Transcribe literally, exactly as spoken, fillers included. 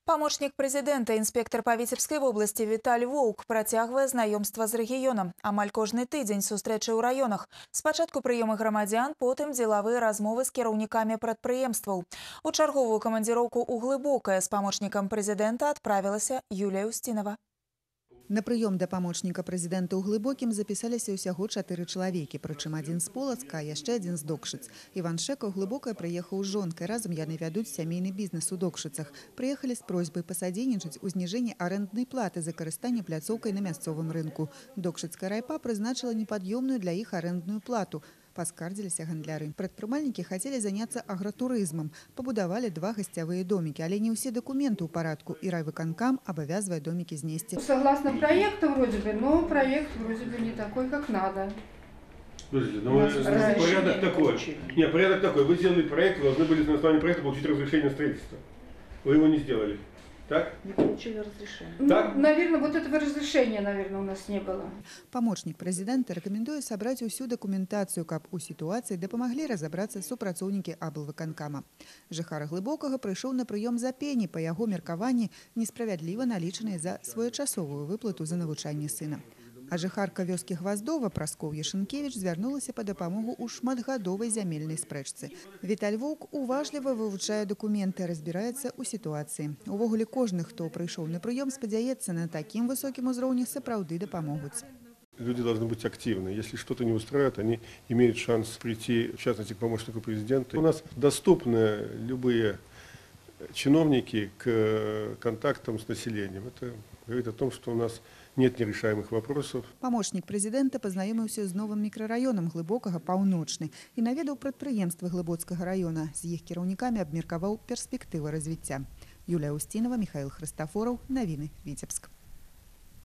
Памочнік прэзідэнта, інспектор па Віцебскай вобласці Віталь Воўк працягвае знаёмства з рэгіёнам. Амаль кожны тыдзень сустрэчы ў раёнах. Спачатку прыёмы грамадзян, потым дзелавыя размовы з кіраўнікамі прадпрыемстваў. У чарговую камандзіроўку ў Глыбокае з памочнікам прэзідэнта адправілася Юлія Устінова. На прыём да памочніка прэзідэнта ў Глыбокім запісаліся ўсяго чатыры чалавекі, прычым адзін з Полацка, а яшчэ адзін з Докшыц. Іван Шэка ў Глыбокае прыехаў з жонкай. Разам яны вядуць сямейны бізнес у Докшыцах. Прыехалі з просьбай пасадзейнічаць у зніжэнні арэнднай платы за карыстанне пляцоўкай на мясцовым рынку. Докшыцкая райпа прызначыла непад'ёмную для іх арэндную плату. Паскардзіліся гандляры. Прадпрымальнікі хацелі заняцца агратурызмам. Пабудавалі два гасцявыя домікі, але не ўсе дакументы ў парадку, і райвыканкам абавязвае домікі знесці. Согласно проекту вроде бы, но проект вроде бы не такой, как надо. Подождите, но вы, порядок такой. Нет, порядок такой. Вы сделали проект, вы должны были на основании проекта получить разрешение на строительство. Вы его не сделали. Так? Не получили разрешение. Ну, так? Наверное, вот этого разрешения, наверное, у нас не было. Памочнік прэзідэнта рэкамендуе сабраць усю дакументацыю, каб у сітуацыі дапамаглі разабрацца супрацоўнікі аблвыканкама. Жыхар Глыбокага прыйшоў на прыём за пені, па яго меркаванні несправядліва налічаныя за своечасовую выплату за навучанне сына. А жыхарка вёскі Гваздова Праскоўя Шынкевіч звярнулася па дапамогу ў шматгадовай зямельнай спрэчцы. Віталь Воўк уважліва вывучае дакументы, разбіраецца ў сітуацыі. Увогуле кожны, хто прыйшоў на прыём, спадзяецца, на такім высокім узроўні сапраўды дапамогуць. Люди должны быть активны. Если что-то не устраивает, они имеют шанс прийти, в частности, к помощнику президента. У нас доступны любые чиновники к контактам с населением. Это говорит о том, что у нас нет нерешаемых вопросов. Памочнік прэзідэнта пазнаёміўся з новым мікрараёнам Глыбокага паўночны і наведаў прадпрыемствы Глыбоцкага раёна. З іх кіраўнікамі абмеркаваў перспектывы развіцця. Юлія Устінова, Михаил Хрыстафораў. Навіны Віцебск.